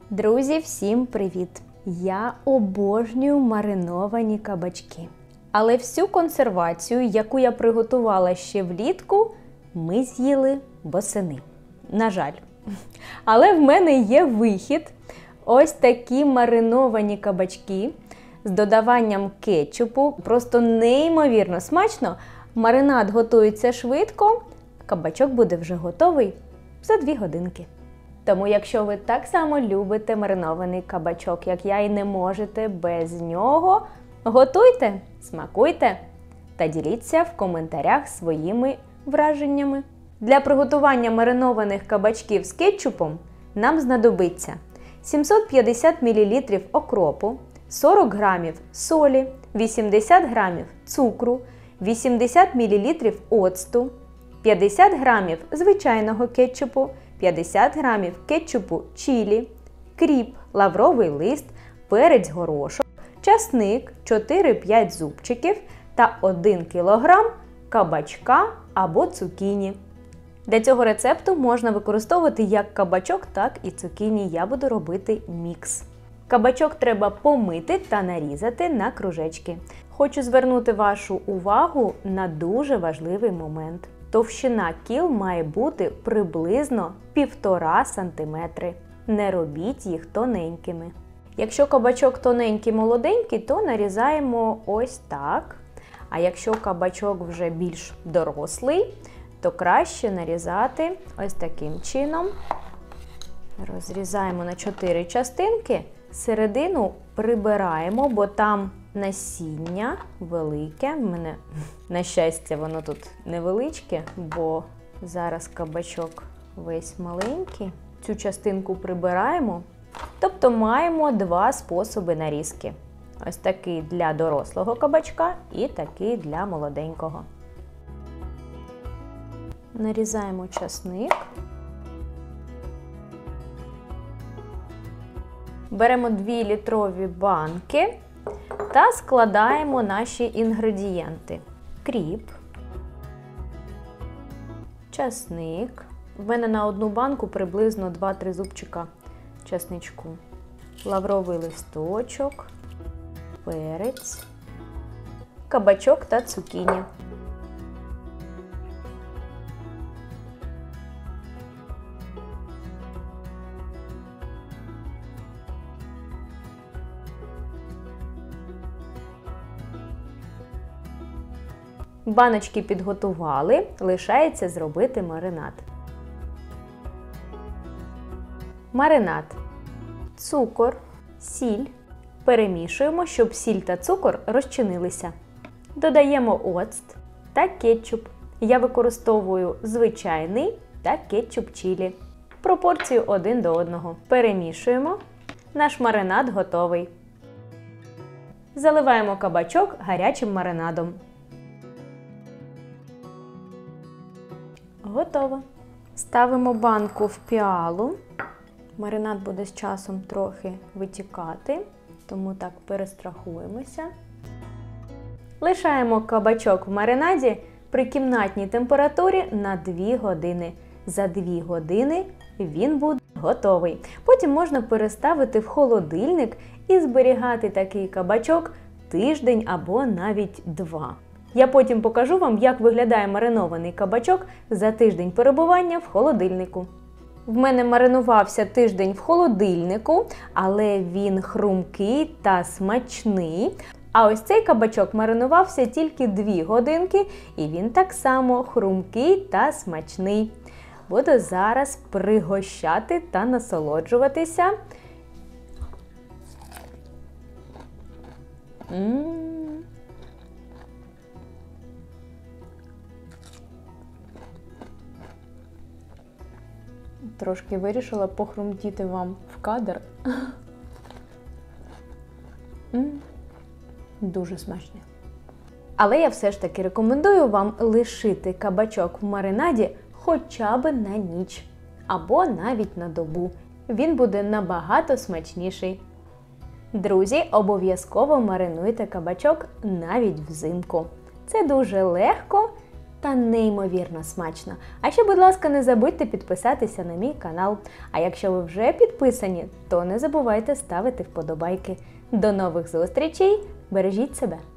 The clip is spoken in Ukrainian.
Друзі, всім привіт! Я обожнюю мариновані кабачки. Але всю консервацію, яку я приготувала ще влітку, ми з'їли восени. На жаль. Але в мене є вихід. Ось такі мариновані кабачки з додаванням кетчупу. Просто неймовірно смачно. Маринад готується швидко, кабачок буде вже готовий за 2 годинки. Тому, якщо ви так само любите маринований кабачок, як я, і не можете без нього, готуйте, смакуйте та діліться в коментарях своїми враженнями. Для приготування маринованих кабачків з кетчупом нам знадобиться 750 мл окропу, 40 г солі, 80 г цукру, 80 мл оцту, 50 г звичайного кетчупу, 50 г кетчупу чилі, кріп, лавровий лист, перець горошок, часник 4-5 зубчиків та 1 кг кабачка або цукіні. Для цього рецепту можна використовувати як кабачок, так і цукіні. Я буду робити мікс. Кабачок треба помити та нарізати на кружечки. Хочу звернути вашу увагу на дуже важливий момент. Товщина кіл має бути приблизно 1,5 см. Не робіть їх тоненькими. Якщо кабачок тоненький, молоденький, то нарізаємо ось так. А якщо кабачок вже більш дорослий, то краще нарізати ось таким чином. Розрізаємо на 4 частинки. Середину прибираємо, бо там насіння велике. У мене, на щастя, воно тут невеличке, бо зараз кабачок весь маленький. Цю частинку прибираємо. Тобто маємо 2 способи нарізки. Ось такий для дорослого кабачка і такий для молоденького. Нарізаємо часник. Беремо 2-літрові банки та складаємо наші інгредієнти. Кріп, часник. В мене на одну банку приблизно 2-3 зубчика часничку. Лавровий листочок, перець, кабачок та цукіні. Баночки підготували, лишається зробити маринад. Маринад. Цукор, сіль. Перемішуємо, щоб сіль та цукор розчинилися. Додаємо оцт та кетчуп. Я використовую звичайний та кетчуп чилі. Пропорцію 1 до 1. Перемішуємо. Наш маринад готовий. Заливаємо кабачок гарячим маринадом. Готово. Ставимо банку в піалу. Маринад буде з часом трохи витікати, тому так перестрахуємося. Лишаємо кабачок в маринаді при кімнатній температурі на 2 години. За 2 години він буде готовий. Потім можна переставити в холодильник і зберігати такий кабачок тиждень або навіть 2. Я потім покажу вам, як виглядає маринований кабачок за тиждень перебування в холодильнику. В мене маринувався тиждень в холодильнику, але він хрумкий та смачний. А ось цей кабачок маринувався тільки 2 годинки, і він так само хрумкий та смачний. Буду зараз пригощати та насолоджуватися. Трошки вирішила похрумтіти вам в кадр. Дуже смачно. Але я все ж таки рекомендую вам лишити кабачок в маринаді хоча б на ніч. Або навіть на добу. Він буде набагато смачніший. Друзі, обов'язково маринуйте кабачок навіть взимку. Це дуже легко та неймовірно смачно. А ще, будь ласка, не забудьте підписатися на мій канал. А якщо ви вже підписані, то не забувайте ставити вподобайки. До нових зустрічей! Бережіть себе!